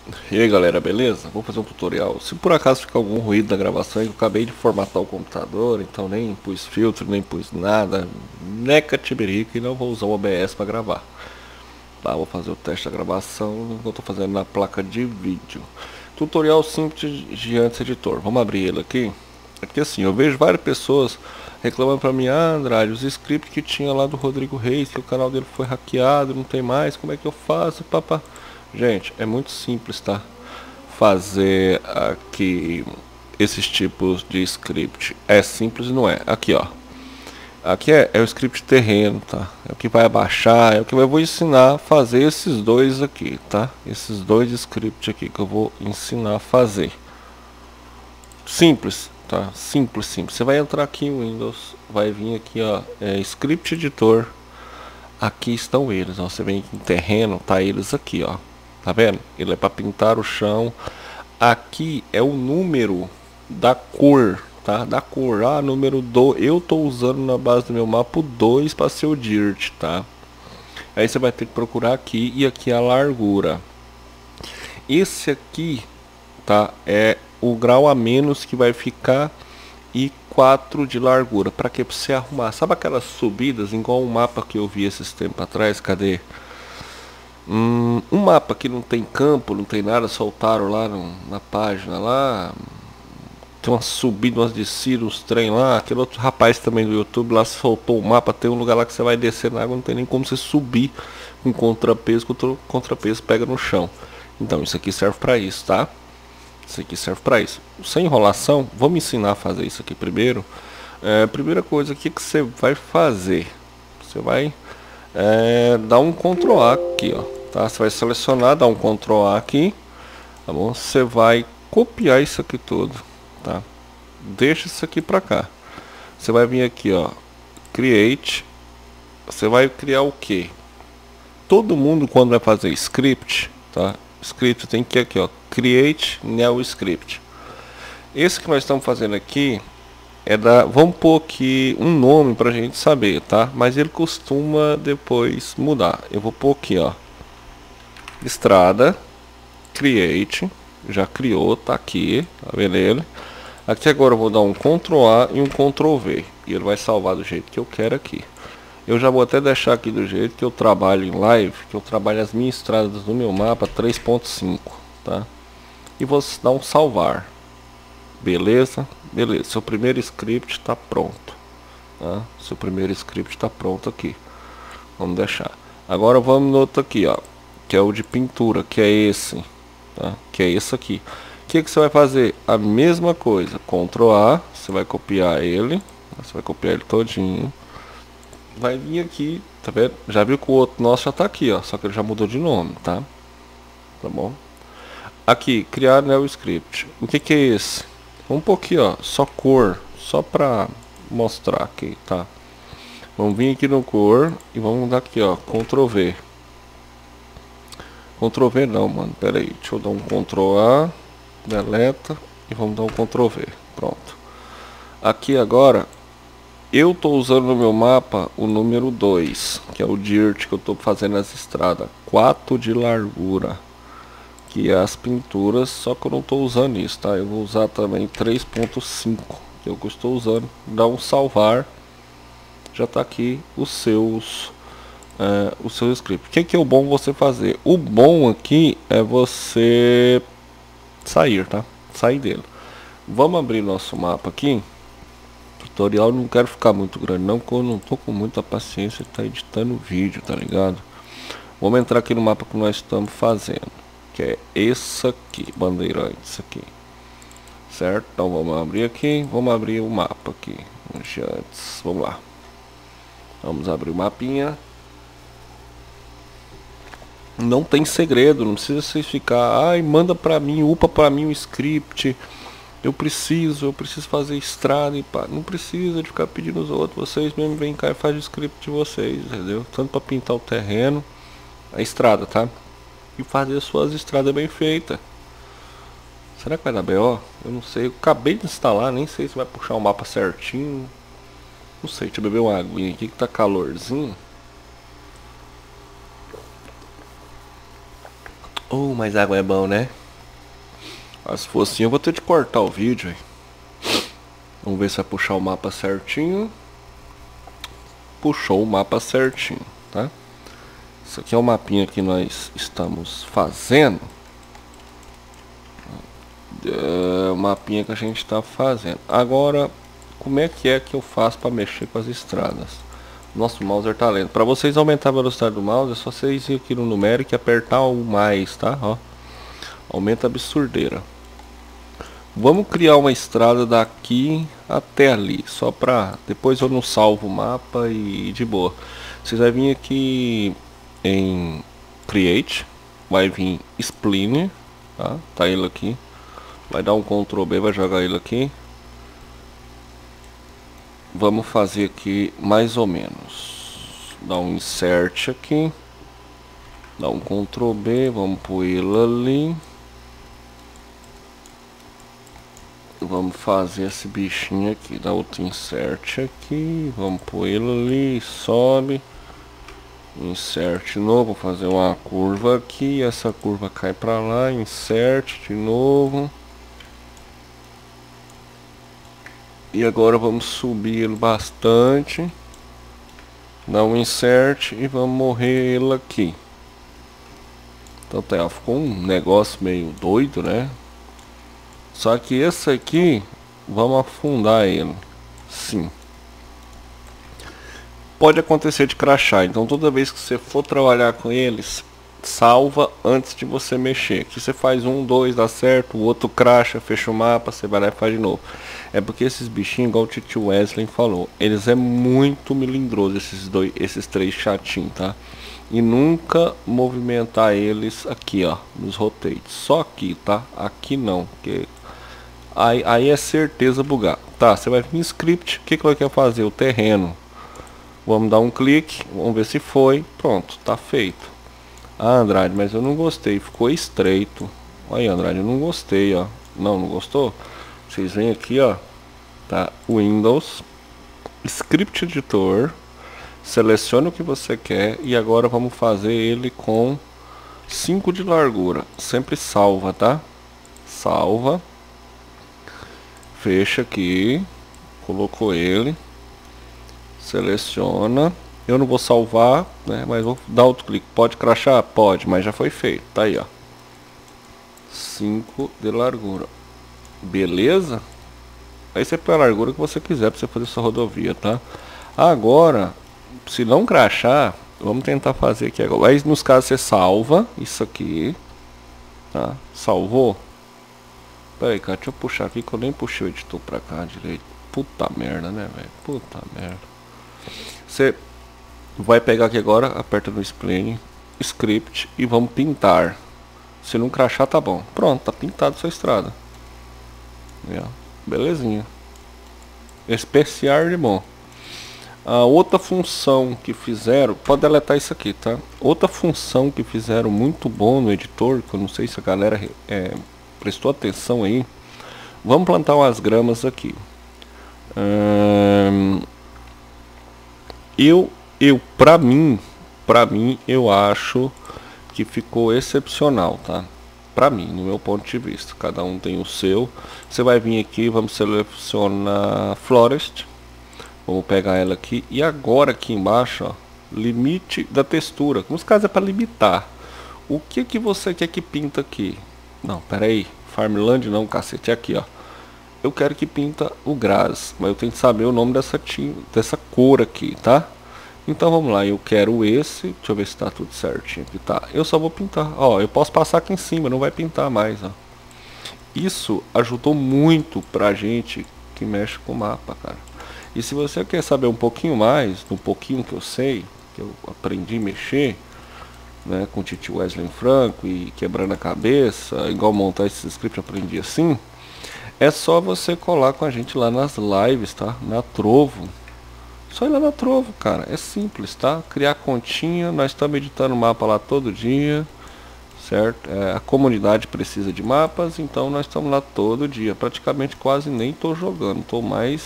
E aí galera, beleza? Vou fazer um tutorial. Se por acaso ficar algum ruído na gravação, eu acabei de formatar o computador, então nem pus filtro, nem pus nada, neca tibirica, e não vou usar o OBS para gravar. Tá, vou fazer o teste da gravação que eu estou fazendo na placa de vídeo. Tutorial simples de antes editor. Vamos abrir ele aqui. Aqui assim, eu vejo várias pessoas reclamando para mim: ah, Andrade, os scripts que tinha lá do Rodrigo Reis, que o canal dele foi hackeado, não tem mais, como é que eu faço, papá? Gente, é muito simples, tá? Fazer aqui esses tipos de script. É simples, não é? Aqui, ó. Aqui é o script terreno, tá? É o que vai abaixar, é o que eu vou ensinar a fazer esses dois aqui, tá? Esses dois scripts aqui que eu vou ensinar a fazer. Simples, tá? Simples, simples. Você vai entrar aqui em Windows, vai vir aqui, ó, Script Editor. Aqui estão eles, ó. Você vem aqui em terreno, tá eles aqui, ó. Tá vendo? Ele é para pintar o chão. Aqui é o número da cor, tá? Da cor. Ah, número 2. Eu tô usando na base do meu mapa o 2 para ser o dirt, tá? Aí você vai ter que procurar aqui e aqui a largura. Esse aqui, tá? É o grau a menos que vai ficar e 4 de largura. Para que? Para você arrumar. Sabe aquelas subidas, igual um mapa que eu vi esses tempos atrás? Cadê? Um mapa que não tem campo, não tem nada, soltaram lá na página lá. Tem umas subidas, umas descidas, uns trem lá. Aquele outro rapaz também do YouTube lá soltou o mapa. Tem um lugar lá que você vai descer na água, não tem nem como você subir com contrapeso, que o contrapeso pega no chão. Então isso aqui serve para isso, tá? Isso aqui serve para isso. Sem enrolação, vamos ensinar a fazer isso aqui primeiro. Primeira coisa aqui que você vai fazer, você vai dar um Ctrl A aqui, ó, tá? Você vai selecionar, dar um Ctrl A aqui, tá bom? Você vai copiar isso aqui tudo, tá? Deixa isso aqui para cá. Você vai vir aqui, ó, Create. Você vai criar o que? Todo mundo quando vai fazer script, tá? Script tem que ir aqui, ó, Create New Script. Esse que nós estamos fazendo aqui é da, vamos pôr aqui um nome pra gente saber, tá? Mas ele costuma depois mudar. Eu vou pôr aqui, ó, Estrada Create, já criou, tá aqui, tá vendo ele? Aqui agora eu vou dar um Ctrl A e um Ctrl V e ele vai salvar do jeito que eu quero aqui. Eu já vou até deixar aqui do jeito que eu trabalho em live, que eu trabalho as minhas estradas no meu mapa 3.5, tá? E vou dar um salvar. Beleza? Beleza. Seu primeiro script está pronto, tá? Seu primeiro script está pronto aqui. Vamos deixar. Agora vamos no outro aqui, ó, que é o de pintura, que é esse, tá? Que é esse aqui. O que você vai fazer? A mesma coisa. Ctrl A, você vai copiar ele, você vai copiar ele todinho. Vai vir aqui, tá vendo? Já viu que o outro nosso já tá aqui, ó, só que ele já mudou de nome, tá? Tá bom? Aqui, criar new script. O que é esse? Um pouquinho, ó, só cor, só pra mostrar aqui, tá? Vamos vir aqui no cor e vamos dar aqui, ó, Ctrl V. Ctrl V não, mano, pera aí, deixa eu dar um Ctrl A, deleta e vamos dar um Ctrl V. Pronto. Aqui agora eu tô usando no meu mapa o número 2, que é o dirt que eu tô fazendo as estradas, 4 de largura, que é as pinturas, só que eu não tô usando isso, tá? Eu vou usar também 3.5, que eu estou usando. Dá um salvar, já tá aqui os seus o seu script. O que é o bom você fazer? O bom aqui é você sair, tá? Sair dele. Vamos abrir nosso mapa aqui. Tutorial não quero ficar muito grande não, porque eu não tô com muita paciência de estar editando vídeo, tá ligado? Vamos entrar aqui no mapa que nós estamos fazendo, que é esse aqui, Bandeirantes aqui, certo? Então vamos abrir aqui, vamos abrir o mapa aqui, antes, vamos lá, vamos abrir o mapinha. Não tem segredo, não precisa vocês ficar, ai, manda pra mim, upa pra mim o script, eu preciso fazer estrada e pá. Não precisa de ficar pedindo os outros, vocês mesmo vêm cá e fazem o script de vocês, entendeu? Tanto para pintar o terreno, a estrada, tá? E fazer suas estradas bem feitas. Será que vai dar BO? Eu não sei, eu acabei de instalar, nem sei se vai puxar o mapa certinho. Não sei, deixa eu beber uma aguinha aqui que tá calorzinho. Oh, mas água é bom, né? Mas se for assim, eu vou ter de cortar o vídeo aí. Vamos ver se vai puxar o mapa certinho. Puxou o mapa certinho, tá? Isso aqui é o mapinha que nós estamos fazendo. É o mapinha que a gente está fazendo. Agora, como é que eu faço para mexer com as estradas? Nosso mouse tá lento. Para vocês aumentar a velocidade do mouse, é só vocês ir aqui no numérico e apertar o mais, tá? Ó, aumenta a absurdeira. Vamos criar uma estrada daqui até ali, só pra depois eu não salvo o mapa e de boa. Vocês vai vir aqui em Create, vai vir Spline, tá? Tá ele aqui. Vai dar um Ctrl B, vai jogar ele aqui. Vamos fazer aqui mais ou menos. Dá um Insert aqui. Dá um Ctrl B, vamos pôr ele ali. Vamos fazer esse bichinho aqui, dá outro insert aqui, vamos pôr ele ali, sobe, insert novo, fazer uma curva aqui, essa curva cai pra lá, insert de novo. E agora vamos subir ele bastante, dá um insert e vamos morrer ele aqui. Então tá, ficou um negócio meio doido, né? Só que esse aqui, vamos afundar ele. Sim. Pode acontecer de crashar, então toda vez que você for trabalhar com eles, salva antes de você mexer. Aqui você faz um, dois, dá certo, o outro crasha, fecha o mapa, você vai lá e faz de novo. É porque esses bichinhos, igual o Tio Wesley falou, eles é muito melindroso, esses três chatinhos, tá? E nunca movimentar eles aqui, ó, nos rotates. Só aqui, tá? Aqui não, porque aí é certeza bugar. Tá, você vai vir em script, o que que ela quer fazer? O terreno. Vamos dar um clique, vamos ver se foi. Pronto, tá feito. Ah, Andrade, mas eu não gostei, ficou estreito. Aí, Andrade, eu não gostei, ó. Não gostou? Vocês vêm aqui, ó. Tá, Windows, Script Editor. Selecione o que você quer e agora vamos fazer ele com 5 de largura. Sempre salva, tá? Salva. Fecha aqui. Colocou ele. Seleciona. Eu não vou salvar, né? Mas vou dar outro clique. Pode crashar? Pode, mas já foi feito. Tá aí, ó. 5 de largura. Beleza? Aí você põe a largura que você quiser para você fazer sua rodovia, tá? Agora, se não crashar, vamos tentar fazer aqui agora. Aí nos casos você salva isso aqui, tá? Salvou. Pera aí, cara, deixa eu puxar aqui que eu nem puxei o editor pra cá direito. Puta merda, né, velho? Puta merda. Você vai pegar aqui agora, aperta no Spline, Script e vamos pintar. Se não crashar, tá bom. Pronto, tá pintado sua estrada. Belezinha. Especial de bom. A outra função que fizeram, pode deletar isso aqui, tá? Outra função que fizeram muito bom no editor, que eu não sei se a galera prestou atenção aí. Vamos plantar umas gramas aqui. Pra mim, eu acho que ficou excepcional, tá? Pra mim, no meu ponto de vista. Cada um tem o seu. Você vai vir aqui, vamos selecionar Forest. Vamos pegar ela aqui. E agora aqui embaixo, ó, limite da textura. Nos casos é para limitar. O que que você quer que pinta aqui? Não, pera aí. Farmland não, cacete. É aqui, ó. Eu quero que pinta o Graz. Mas eu tenho que saber o nome dessa cor aqui, tá? Então vamos lá. Eu quero esse. Deixa eu ver se tá tudo certinho aqui. Tá. Eu só vou pintar. Ó, eu posso passar aqui em cima. Não vai pintar mais, ó. Isso ajudou muito pra gente que mexe com o mapa, cara. E se você quer saber um pouquinho mais, do pouquinho que eu sei, que eu aprendi a mexer, né, com o Tio Wesley Franco e quebrando a cabeça, igual montar esse script, eu aprendi assim, é só você colar com a gente lá nas lives, tá? Na Trovo. Só ir lá na Trovo, cara, é simples, tá? Criar continha, nós estamos editando mapa lá todo dia, certo? A comunidade precisa de mapas, então nós estamos lá todo dia, praticamente quase nem tô jogando, tô mais...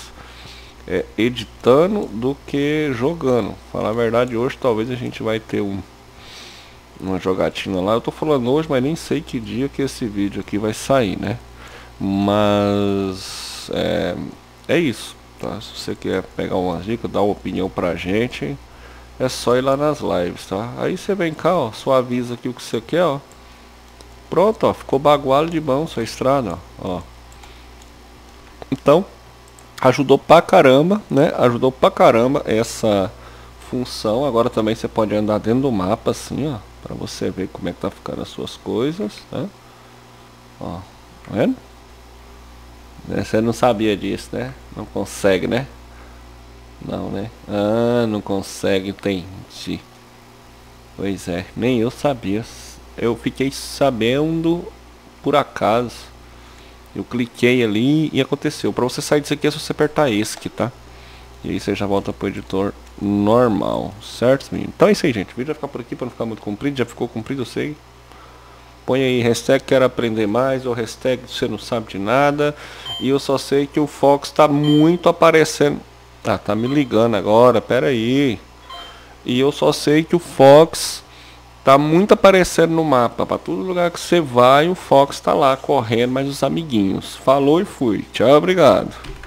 editando do que jogando. Falar a verdade, hoje talvez a gente vai ter uma jogatina lá. Eu tô falando hoje, mas nem sei que dia que esse vídeo aqui vai sair, né? Mas é isso, tá? Se você quer pegar uma dica, dar uma opinião pra gente, é só ir lá nas lives, tá? Aí você vem cá, ó, suaviza aqui o que você quer, ó. Pronto, ó, ficou bagual de mão sua estrada, ó. Então, ajudou pra caramba, né? Ajudou pra caramba essa função. Agora também você pode andar dentro do mapa assim, ó, pra você ver como é que tá ficando as suas coisas, né? Ó, tá vendo? Você não sabia disso, né? Não consegue, né? Não, né? Ah, não consegue, entendi. Pois é, nem eu sabia. Eu fiquei sabendo por acaso. Eu cliquei ali e aconteceu. Pra você sair disso aqui é só você apertar ESC, tá? E aí você já volta pro editor normal, certo, menino? Então é isso aí, gente. O vídeo vai ficar por aqui pra não ficar muito comprido. Já ficou comprido, eu sei. Põe aí hashtag quero aprender mais ou hashtag você não sabe de nada. E eu só sei que o Fox tá muito aparecendo. Ah, tá me ligando agora, pera aí. E eu só sei que o Fox tá muito aparecendo no mapa. Pra todo lugar que você vai, o Fox tá lá correndo, mas os amiguinhos. Falou e fui. Tchau, obrigado.